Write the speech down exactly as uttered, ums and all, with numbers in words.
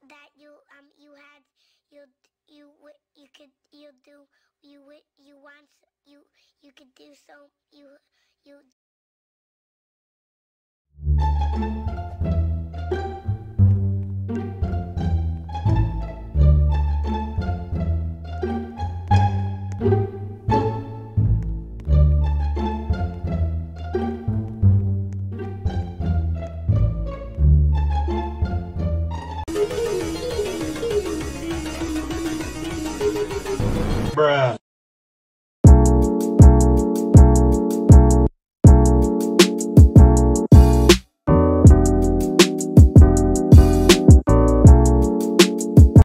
that you um you had you you you could you do you you want you you could do so you you. Bruh.